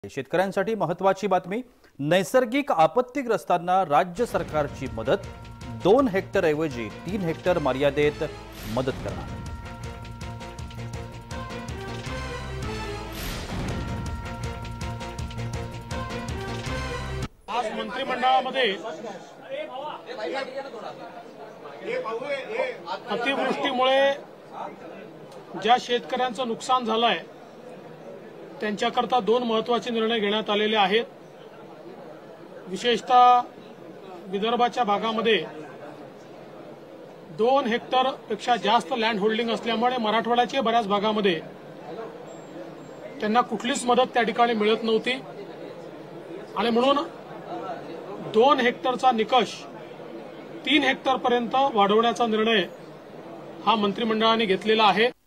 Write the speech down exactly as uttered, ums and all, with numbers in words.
शेतकऱ्यांसाठी महत्त्वाची बातमी। नैसर्गिक आपत्तीग्रस्तांना राज्य सरकारची मदत। दोन हेक्टर ऐवजी तीन हेक्टर मर्यादेत मदत करणार। आज मंत्रिमंडळामध्ये अतिवृष्टीमुळे ज्या शेतकऱ्यांचं नुकसान झालंय त्यांच्याकरता दोन महत्त्वाचे निर्णय घेण्यात आलेले आहेत। विशेषतः विदर्भाच्या भागामध्ये दोन हेक्टर पेक्षा जास्त लँड होल्डिंग असल्यामुळे मराठवाड्याच्या बऱ्याच भागामध्ये त्यांना कुठलीच मदत त्या ठिकाणी मिळत नव्हती आणि म्हणून दोन हेक्टरचा निकष तीन हेक्टरपर्यंत वाढवण्याचा निर्णय हा मंत्रिमंडळाने घेतलेला आहे।